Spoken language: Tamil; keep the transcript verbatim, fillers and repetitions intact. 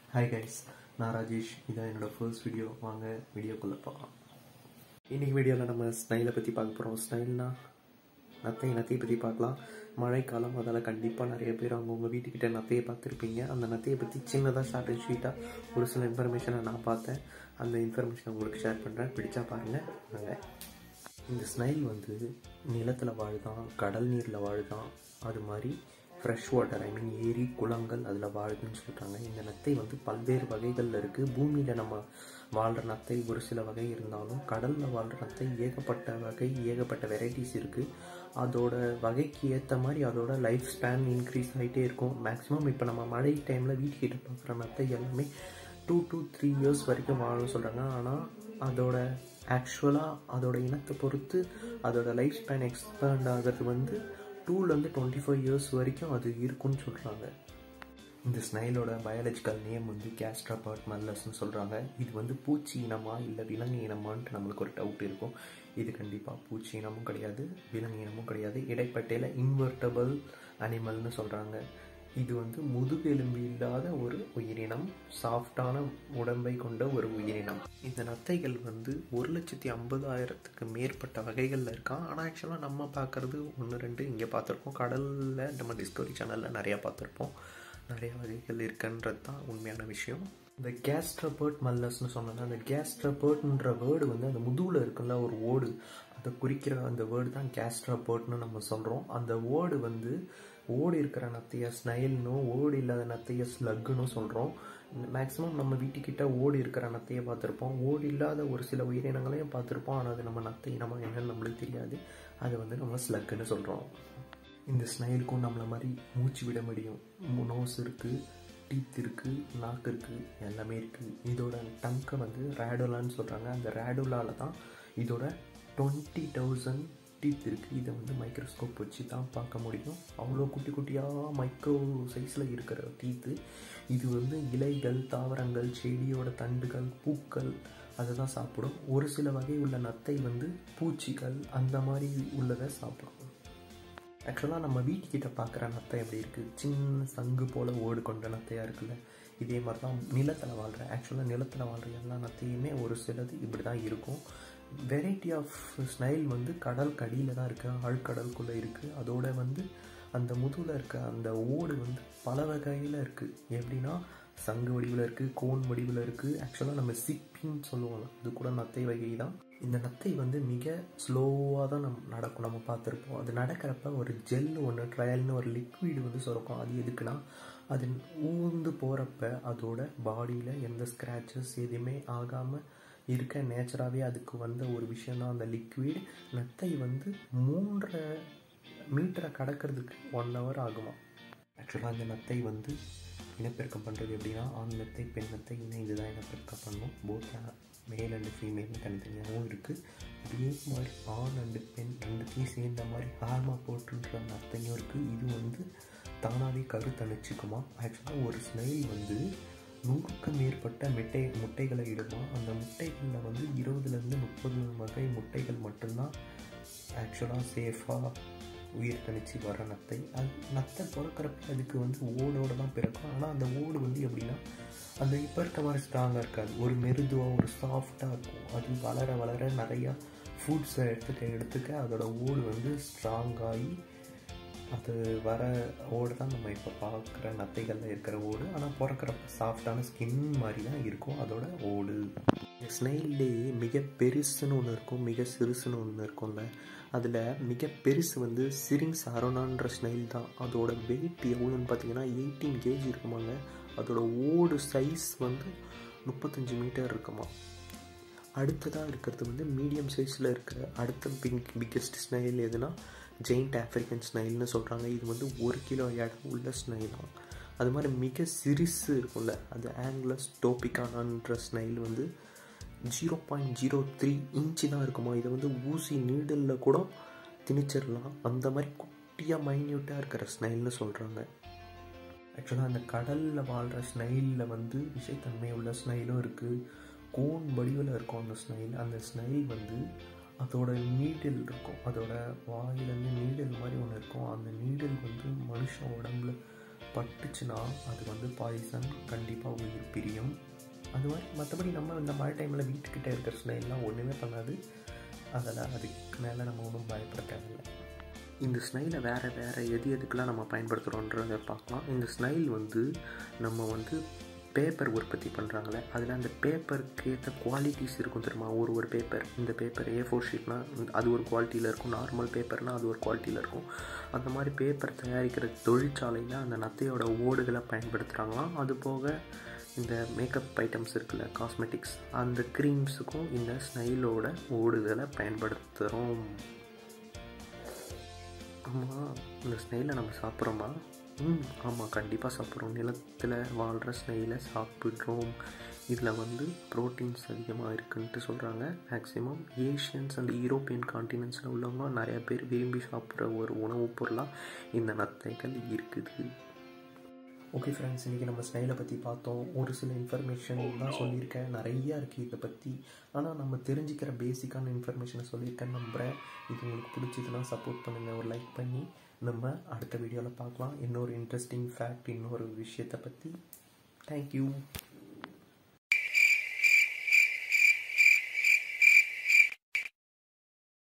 Hi guys, நான் ராஜேஷ். இதான் என்னோட ஃபர்ஸ்ட் வீடியோ. வாங்க வீடியோக்குள்ளே போகலாம். இன்றைக்கி வீடியோவில் நம்ம ஸ்னைலை பற்றி பார்க்க போகிறோம். ஸ்னைல்னா நத்தை நத்தையை பற்றி பார்க்கலாம். மழைக்காலம், அதில் கண்டிப்பாக நிறைய பேர் அவங்கவுங்க வீட்டுக்கிட்ட நத்தையை பார்த்துருப்பீங்க. அந்த நத்தையை பற்றி சின்னதாக ஷார்ட் அண்ட் ஸ்வீட்டாக ஒரு சில இன்ஃபர்மேஷனை நான் பார்த்தேன். அந்த இன்ஃபர்மேஷனை உங்களுக்கு ஷேர் பண்ணுறேன். பிடிச்சா பாருங்கள். வாங்க. இந்த ஸ்னைல் வந்து நிலத்தில் வாழுதான், கடல் நீரில் வாழுதான், அது மாதிரி ஃப்ரெஷ் வாட்டர், ஐ மீன் ஏரி குளங்கள் அதில் வாழுதுன்னு சொல்கிறாங்க. இந்த நத்தை வந்து பல்வேறு வகைகளில் இருக்குது. பூமியில் நம்ம வாழ்கிற நத்தை ஒரு சில வகை இருந்தாலும் கடலில் வாழ்கிற நத்தை ஏகப்பட்ட வகை, ஏகப்பட்ட வெரைட்டிஸ் இருக்குது. அதோட வகைக்கு ஏற்ற மாதிரி அதோட லைஃப் ஸ்பேன் இன்க்ரீஸ் ஆகிட்டே இருக்கும். மேக்ஸிமம் இப்போ நம்ம மழை டைமில் வீட்டுக்கிட்ட பார்க்குற நத்தை எல்லாமே டூ டு த்ரீ இயர்ஸ் வரைக்கும் வாழும்னு சொல்கிறாங்க. ஆனால் அதோட ஆக்சுவலாக அதோட இனத்தை பொறுத்து அதோட லைஃப் ஸ்பேன் எக்ஸ்பேண்ட் ஆகிறது வந்து டூலேருந்து டுவெண்ட்டி ஃபைவ் இயர்ஸ் வரைக்கும் அது இருக்குன்னு சொல்கிறாங்க. இந்த ஸ்னைலோட பயாலஜிக்கல் நேம் வந்து கேஸ்ட்ராபாட் மல்லஸ்ன்னு சொல்கிறாங்க. இது வந்து பூச்சி இனமா இல்லை விலங்கு இனமான்ட்டு நம்மளுக்கு ஒரு டவுட் இருக்கும். இது கண்டிப்பாக பூச்சி இனமும் கிடையாது, விலங்கு இனமும் கிடையாது. இடைப்பட்டையில் இன்வெர்டபிள் அனிமல்னு சொல்கிறாங்க. இது வந்து முதுகெலும்பு இல்லாத ஒரு உயிரினம், சாஃப்டான உடம்பை கொண்ட ஒரு உயிரினம். இந்த நத்தைகள் வந்து ஒரு லட்சத்தி ஐம்பதாயிரத்துக்கு மேற்பட்ட வகைகளில் இருக்கான். ஆனால் ஆக்சுவலாக நம்ம பார்க்குறது ஒன்று ரெண்டு இங்கே பார்த்துருப்போம். கடலில் நம்ம டிஸ்கவரி சேனலில் நிறையா பார்த்துருப்போம். நிறைய வகைகள் இருக்குன்றது தான் உண்மையான விஷயம். இந்த கேஸ்ட்ராபாட் மல்லஸ்ன்னு சொன்னோன்னா, அந்த கேஸ்ட்ராபாட்ன்ற வேர்டு வந்து அந்த முதுகில் இருக்குல்ல ஒரு ஓடு, அதை குறிக்கிற அந்த வேர்டு தான் கேஸ்ட்ராபாட்னு நம்ம சொல்கிறோம். அந்த ஓடு வந்து ஓடு இருக்கிற நத்தைய ஸ்னைல்னும் ஓடு இல்லாத நத்தைய ஸ்லக்குன்னு சொல்கிறோம். மேக்ஸிமம் நம்ம வீட்டுக்கிட்ட ஓடு இருக்கிற நத்தையை பார்த்துருப்போம், ஓடு இல்லாத ஒரு சில உயிரினங்களையும் பார்த்துருப்போம். ஆனால் அது நம்ம நத்தை நம்ம என்னன்னு நம்மளுக்கு தெரியாது. அதை வந்து நம்ம ஸ்லக்குன்னு சொல்கிறோம். இந்த ஸ்னைலுக்கும் நம்மளை மாதிரி மூச்சு விட முடியும். நோஸ் இருக்குது, டீத் இருக்குது, நாக்கு இருக்குது, எல்லாமே இருக்குது. இதோட டங்கை வந்து ரேடுலான்னு சொல்கிறாங்க. அந்த ரேடுலாவில் தான் இதோட டுவெண்ட்டி தௌசண்ட் டீத் இருக்குது. இதை வந்து மைக்ரோஸ்கோப் வச்சு தான் பார்க்க முடியும். அவ்வளோ குட்டி குட்டியாக மைக்ரோ சைஸில் இருக்கிற டீத்து. இது வந்து இலைகள், தாவரங்கள், செடியோட தண்டுகள், பூக்கள் அதை தான் சாப்பிடும். ஒரு சில வகை உள்ள நத்தை வந்து பூச்சிகள் அந்த மாதிரி உள்ளதை சாப்பிடும். ஆக்சுவலாக நம்ம வீட்டுக்கிட்ட பார்க்குற நத்தை எப்படி இருக்குது, சின்ன சங்கு போல் ஓடு கொண்ட நத்தையாக இருக்குல்ல, இதே மாதிரி தான் நிலத்தில் வாழ்கிற ஆக்சுவலாக நிலத்தில் வாழ்கிற எல்லா நத்தையுமே ஒரு சிலது இப்படி தான் இருக்கும். வெரைட்டி ஆஃப் ஸ்னைல் வந்து கடல் கடியில் தான் இருக்குது, ஆழ்கடலுக்குள்ளே இருக்குது. அதோட வந்து அந்த முதுகில் இருக்க அந்த ஓடு வந்து பல வகையில் இருக்குது. எப்படின்னா சங்கு வடிவில் இருக்குது, கோன் வடிவில் இருக்குது. ஆக்சுவலாக நம்ம சிப்பின்னு சொல்லுவோம், அது கூட நத்தை வகை தான். இந்த நத்தை வந்து மிக ஸ்லோவாக தான் நம் நடக்கும். நம்ம பார்த்துருப்போம். அது நடக்கிறப்ப ஒரு ஜெல் ஒன்று, ட்ரையல்னு ஒரு லிக்விட் வந்து சுரக்கும். அது எதுக்குன்னா அது ஊர்ந்து போகிறப்ப அதோட பாடியில் எந்த ஸ்க்ராச்சஸ் எதுவுமே ஆகாமல் இருக்க நேச்சராகவே அதுக்கு வந்த ஒரு விஷயந்தான் அந்த லிக்விட். நத்தை வந்து மூன்றரை மீட்டரை கடக்கிறதுக்கு ஒன் ஹவர் ஆகுமா. ஆக்சுவலாக அந்த நத்தை வந்து இனப்பெருக்கம் பண்ணுறது எப்படின்னா, ஆண் நத்தை பெண் நத்தை இணைந்து தான் இனப்பெருக்கம் பண்ணணும். போத் மேல் அண்டு ஃபீமேல் தனித்தனியாகவும் இருக்குது. அதே மாதிரி ஆண் அண்டு பெண் ரெண்டுத்தையும் சேர்ந்த மாதிரி ஹார்மா போட்டுன்ற நத்தையும் இருக்குது. இது வந்து தானாகவே கருத்தணிச்சுக்குமா. ஆக்சுவலாக ஒரு ஸ்னைல் வந்து நூறுக்கும் மேற்பட்ட முட்டை முட்டைகளை இடுமா. அந்த முட்டைகளில் வந்து இருபதுலேருந்து முப்பது வகை முட்டைகள் மட்டும்தான் ஆக்சுவலாக சேஃபாக உயிர் தணிச்சு வர நத்தை. அது நத்தை பிறக்கிறப்ப அதுக்கு வந்து ஓடோடு தான் பிறக்கும். ஆனால் அந்த ஓடு வந்து எப்படின்னா அந்த இப்போ இருக்க மாதிரி ஸ்ட்ராங்காக இருக்காது, ஒரு மெருதுவாக ஒரு சாஃப்டாக இருக்கும். அது வளர வளர நிறையா ஃபுட்ஸை எடுத்துக்க எடுத்துக்க அதோட ஓடு வந்து ஸ்ட்ராங்காகி அது வர ஓடு தான் நம்ம இப்போ பார்க்குற நத்தைகளில் இருக்கிற ஓடு. ஆனால் பிறக்கிறப்ப சாஃப்டான ஸ்கின் மாதிரி தான் இருக்கும் அதோட ஓடு. ஸ்னைல்லேயே மிக பெருசுன்னு ஒன்று இருக்கும், மிக சிறுசுன்னு ஒன்று இருக்கும்ல. அதில் மிக பெருசு வந்து சிரிங்ஸ் அரோனான்ற ஸ்னைல் தான். அதோட வெயிட் எவ்வளோன்னு பார்த்தீங்கன்னா எயிட்டீன் கேஜி இருக்குமாங்க. அதோட ஓடு சைஸ் வந்து முப்பத்தஞ்சு மீட்டர் இருக்குமா. அடுத்ததாக இருக்கிறது வந்து மீடியம் சைஸில் இருக்கிற அடுத்த பிக் பிக்கெஸ்ட் ஸ்னைல் எதுனா ஜெயிண்ட் ஆஃப்ரிக்கன் ஸ்னைல்னு சொல்கிறாங்க. இது வந்து ஒரு கிலோ எடை உள்ள ஸ்னைல் தான். அது மாதிரி மிக சிறுசு இருக்கும்ல, அது ஆங்கிலஸ் டோபிகானான்ற ஸ்னைல் வந்து zero point zero three inch தான் இருக்குமா. இதை வந்து ஊசி நீடலில் கூட திணிச்சிடலாம். அந்த மாதிரி குட்டியாக மைன்யூட்டாக இருக்கிற ஸ்னைல்னு சொல்கிறாங்க. ஆக்சுவலாக அந்த கடலில் வாழ்கிற ஸ்னைலில் வந்து விஷத்தன்மை உள்ள ஸ்னைலும் இருக்குது, கோன் வடிவில் இருக்கும் அந்த ஸ்னைல். அந்த ஸ்னைல் வந்து அதோட நீடில் இருக்கும், அதோட வாயிலேருந்து நீடில் மாதிரி ஒன்று இருக்கும். அந்த நீடில் வந்து மனுஷன் உடம்புல பட்டுச்சுன்னா அது வந்து பாய்சன், கண்டிப்பாக உயிர் பிரியும். அது மாதிரி மற்றபடி நம்ம இந்த மழை டைமில் வீட்டுக்கிட்ட இருக்கிற ஸ்னைல்லாம் ஒன்றுமே பண்ணாது. அதில் அதுக்கு மேலே நம்ம ஒன்றும் பயப்பட தேவையில்லை. இந்த ஸ்னைலை வேறு வேறு எது எதுக்கெலாம் நம்ம பயன்படுத்துகிறோன்றதை பார்க்கலாம். இந்த ஸ்னைல் வந்து நம்ம வந்து பேப்பர் உற்பத்தி பண்ணுறாங்களே, அதில் அந்த பேப்பருக்கு ஏற்ற குவாலிட்டிஸ் இருக்கும் தெரியுமா. ஒரு ஒரு பேப்பர், இந்த பேப்பர் ஏ ஃபோர் ஷீட்னால் அது ஒரு குவாலிட்டியில் இருக்கும், நார்மல் பேப்பர்னால் அது ஒரு குவாலிட்டியில் இருக்கும். அந்த மாதிரி பேப்பர் தயாரிக்கிற தொழிற்சாலையில் அந்த நத்தையோட ஓடுகளை பயன்படுத்துகிறாங்களாம். அது போக இந்த மேக்கப் ஐட்டம்ஸ் இருக்குல்ல, காஸ்மெட்டிக்ஸ், அந்த க்ரீம்ஸுக்கும் இந்த ஸ்னைலோட ஓடுகளை பயன்படுத்துகிறோம். ஆமாம், இந்த ஸ்னைலை நம்ம சாப்பிட்றோமா? ம் ஆமாம், கண்டிப்பாக சாப்பிட்றோம். நிலத்தில் வாழ்கிற ஸ்னைலை சாப்பிட்றோம். இதில் வந்து ப்ரோட்டீன்ஸ் அதிகமாக இருக்குன்ட்டு சொல்கிறாங்க. மேக்ஸிமம் ஏஷியன்ஸ் அண்ட் யூரோப்பியன் கான்டினென்ட்ஸில் உள்ளவங்க நிறையா பேர் விரும்பி சாப்பிட்ற ஒரு உணவுப் பொருளாக இந்த நத்தைகள் இருக்குது. ஓகே ஃப்ரெண்ட்ஸ், இன்றைக்கி நம்ம ஸ்னைலை பற்றி பார்த்தோம். ஒரு சில இன்ஃபர்மேஷன் தான் சொல்லியிருக்கேன், நிறையா இருக்குது இதை பற்றி. ஆனால் நம்ம தெரிஞ்சுக்கிற பேசிக்கான இன்ஃபர்மேஷனை சொல்லியிருக்கேன் நம்புகிறேன். இது உங்களுக்கு பிடிச்சதுன்னா சப்போர்ட் பண்ணுங்கள், ஒரு லைக் பண்ணி. நம்ம அடுத்த வீடியோவில் பார்க்கலாம் இன்னொரு இன்ட்ரெஸ்டிங் ஃபேக்ட், இன்னொரு விஷயத்தை பற்றி. தேங்க்யூ.